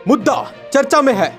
मुद्दा चर्चा में है।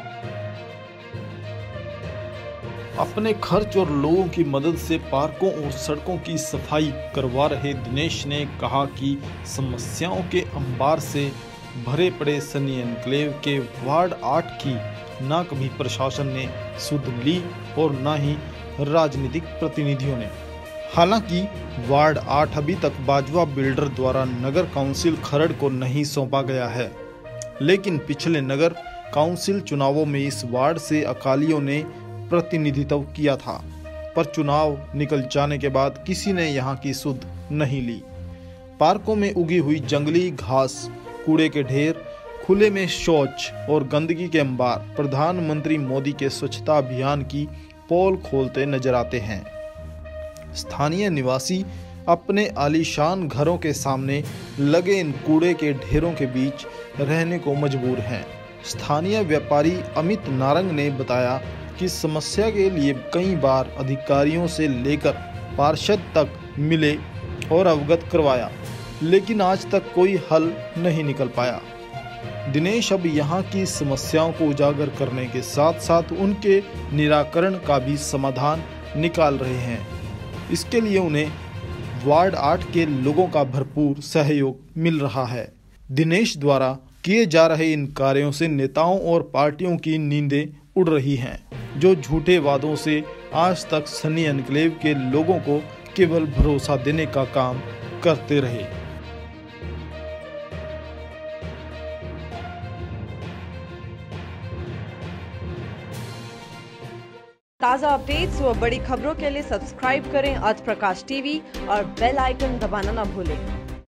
अपने खर्च और लोगों की मदद से पार्कों और सड़कों की सफाई करवा रहे दिनेश ने कहा कि समस्याओं के अंबार से भरे पड़े सनी एन्क्लेव के वार्ड 8 की ना कभी प्रशासन ने सुध ली और ना ही राजनीतिक प्रतिनिधियों ने। हालांकि वार्ड 8 अभी तक बाजवा बिल्डर द्वारा नगर काउंसिल खरड़ को नहीं सौंपा गया है, लेकिन पिछले नगर काउंसिल चुनावों में इस वार्ड से अकालियों ने प्रतिनिधित्व किया था, पर चुनाव निकल जाने के बाद किसी ने यहां की सुध नहीं ली। पार्कों में उगी हुई जंगली घास, कूड़े के ढेर, खुले में शौच और गंदगी के अंबार प्रधानमंत्री मोदी के स्वच्छता अभियान की पोल खोलते नजर आते हैं। स्थानीय निवासी अपने आलीशान घरों के सामने लगे इन कूड़े के ढेरों के बीच रहने को मजबूर हैं। स्थानीय व्यापारी अमित नारंग ने बताया कि समस्या के लिए कई बार अधिकारियों से लेकर पार्षद तक मिले और अवगत करवाया, लेकिन आज तक कोई हल नहीं निकल पाया। दिनेश अब यहाँ की समस्याओं को उजागर करने के साथ साथ उनके निराकरण का भी समाधान निकाल रहे हैं। इसके लिए उन्हें वार्ड 8 के लोगों का भरपूर सहयोग मिल रहा है। दिनेश द्वारा किए जा रहे इन कार्यों से नेताओं और पार्टियों की नींदें उड़ रही हैं, जो झूठे वादों से आज तक सनी एन्क्लेव के लोगों को केवल भरोसा देने का काम करते रहे। ताज़ा अपडेट्स व बड़ी खबरों के लिए सब्सक्राइब करें आज प्रकाश टीवी और बेल आइकन दबाना न भूलें।